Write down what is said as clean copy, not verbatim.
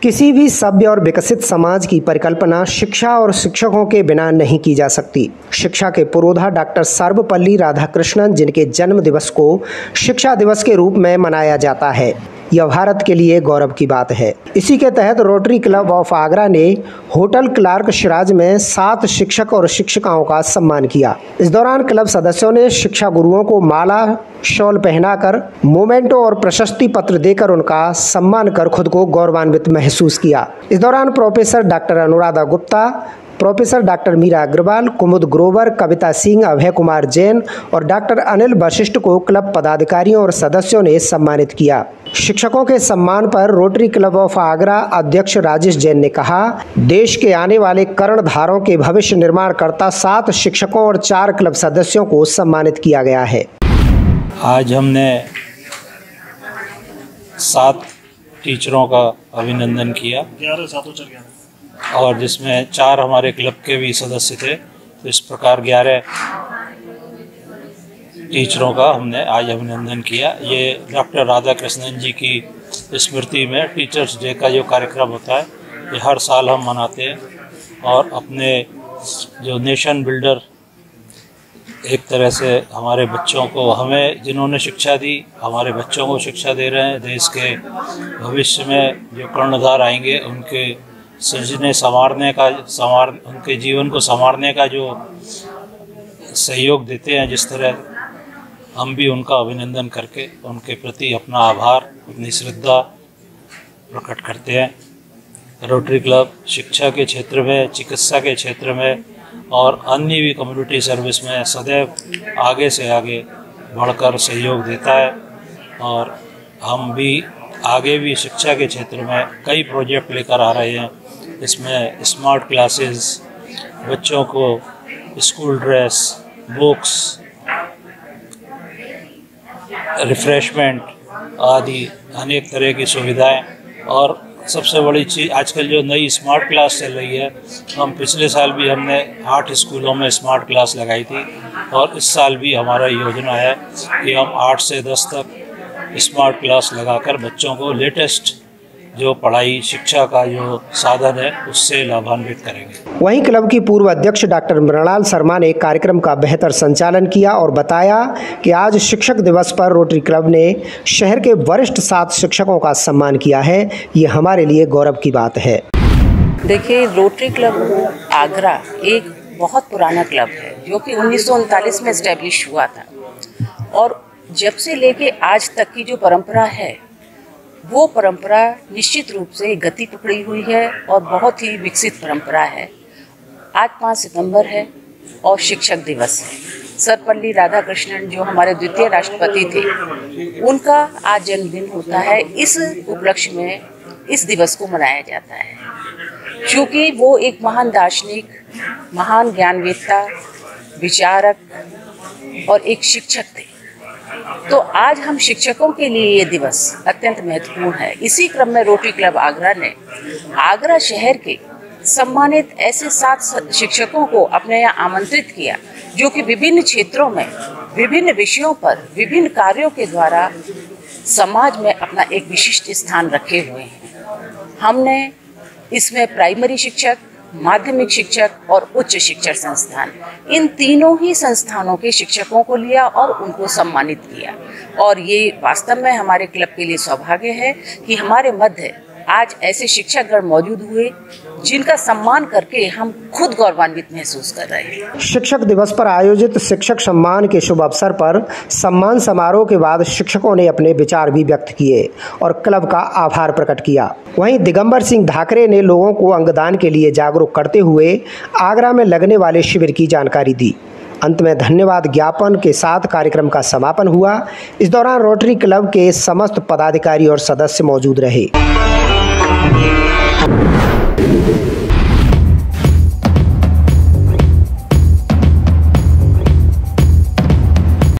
किसी भी सभ्य और विकसित समाज की परिकल्पना शिक्षा और शिक्षकों के बिना नहीं की जा सकती। शिक्षा के पुरोधा डॉक्टर सर्वपल्ली राधाकृष्णन, जिनके जन्म दिवस को शिक्षा दिवस के रूप में मनाया जाता है, यह भारत के लिए गौरव की बात है। इसी के तहत रोटरी क्लब ऑफ आगरा ने होटल क्लार्क शिराज में 7 शिक्षक और शिक्षिकाओं का सम्मान किया। इस दौरान क्लब सदस्यों ने शिक्षा गुरुओं को माला, शॉल पहनाकर, मोमेंटो और प्रशस्ति पत्र देकर उनका सम्मान कर खुद को गौरवान्वित महसूस किया। इस दौरान professor doctor Anuradha Gupta, professor doctor Meera Agrawal, Kumud Grover, Kavita Singh, Abhay Kumar Jain और डॉक्टर अनिल वशिष्ठ को क्लब पदाधिकारियों और सदस्यों ने सम्मानित किया। शिक्षकों के सम्मान पर रोटरी क्लब ऑफ आगरा अध्यक्ष राजेश जैन ने कहा, देश के आने वाले कर्णधारों के भविष्य निर्माणकर्ता 7 शिक्षकों और 4 क्लब सदस्यों को सम्मानित किया गया है। आज हमने 7 टीचरों का अभिनंदन किया और जिसमें 4 हमारे क्लब के भी सदस्य थे। तो इस प्रकार 11 टीचरों का हमने आज अभिनंदन किया। ये डॉक्टर राधाकृष्णन जी की स्मृति में टीचर्स डे का जो कार्यक्रम होता है, ये हर साल हम मनाते हैं और अपने जो नेशन बिल्डर एक तरह से हमारे बच्चों को, हमें जिन्होंने शिक्षा दी, हमारे बच्चों को शिक्षा दे रहे हैं। देश के भविष्य में जो कर्णधार आएंगे उनके सृजने संवारने का उनके जीवन को संवारने का जो सहयोग देते हैं, जिस तरह हम भी उनका अभिनंदन करके उनके प्रति अपना आभार, अपनी श्रद्धा प्रकट करते हैं। रोटरी क्लब शिक्षा के क्षेत्र में, चिकित्सा के क्षेत्र में और अन्य भी कम्युनिटी सर्विस में सदैव आगे से आगे बढ़कर सहयोग देता है और हम भी आगे भी शिक्षा के क्षेत्र में कई प्रोजेक्ट लेकर आ रहे हैं। इसमें स्मार्ट क्लासेस, बच्चों को स्कूल ड्रेस, बुक्स, रिफ्रेशमेंट आदि अनेक तरह की सुविधाएं और सबसे बड़ी चीज़ आजकल जो नई स्मार्ट क्लास चल रही है, हम पिछले साल भी हमने 8 स्कूलों में स्मार्ट क्लास लगाई थी और इस साल भी हमारा योजना है कि हम 8 से 10 तक स्मार्ट क्लास लगाकर बच्चों को लेटेस्ट जो पढ़ाई शिक्षा का जो साधन है उससे लाभान्वित करेंगे। वहीं क्लब की पूर्व अध्यक्ष डॉक्टर मृणाल शर्मा ने कार्यक्रम का बेहतर संचालन किया और बताया कि आज शिक्षक दिवस पर रोटरी क्लब ने शहर के वरिष्ठ 7 शिक्षकों का सम्मान किया है। ये हमारे लिए गौरव की बात है। देखिए, रोटरी क्लब आगरा एक बहुत पुराना क्लब है जो कि 1939 में इस्टेब्लिश हुआ था और जब से लेके आज तक की जो परंपरा है वो परंपरा निश्चित रूप से गति पकड़ी हुई है और बहुत ही विकसित परंपरा है। आज 5 सितंबर है और शिक्षक दिवस है। सर्वपल्ली राधाकृष्णन जो हमारे द्वितीय राष्ट्रपति थे, उनका आज जन्मदिन होता है। इस उपलक्ष्य में इस दिवस को मनाया जाता है क्योंकि वो एक महान दार्शनिक, महान ज्ञानवेत्ता, विचारक और एक शिक्षक थे। तो आज हम शिक्षकों के लिए ये दिवस अत्यंत महत्वपूर्ण है। इसी क्रम में रोटरी क्लब आगरा ने आगरा शहर के सम्मानित ऐसे 7 शिक्षकों को अपने यहाँ आमंत्रित किया जो कि विभिन्न क्षेत्रों में, विभिन्न विषयों पर, विभिन्न कार्यों के द्वारा समाज में अपना एक विशिष्ट स्थान रखे हुए हैं। हमने इसमें प्राइमरी शिक्षक, माध्यमिक शिक्षक और उच्च शिक्षण संस्थान, इन तीनों ही संस्थानों के शिक्षकों को लिया और उनको सम्मानित किया। और ये वास्तव में हमारे क्लब के लिए सौभाग्य है कि हमारे मध्य आज ऐसे शिक्षकगण मौजूद हुए जिनका सम्मान करके हम खुद गौरवान्वित महसूस कर रहे हैं। शिक्षक दिवस पर आयोजित शिक्षक सम्मान के शुभ अवसर पर सम्मान समारोह के बाद शिक्षकों ने अपने विचार भी व्यक्त किए और क्लब का आभार प्रकट किया। वहीं दिगंबर सिंह धाकरे ने लोगों को अंगदान के लिए जागरूक करते हुए आगरा में लगने वाले शिविर की जानकारी दी। अंत में धन्यवाद ज्ञापन के साथ कार्यक्रम का समापन हुआ। इस दौरान रोटरी क्लब के समस्त पदाधिकारी और सदस्य मौजूद रहे।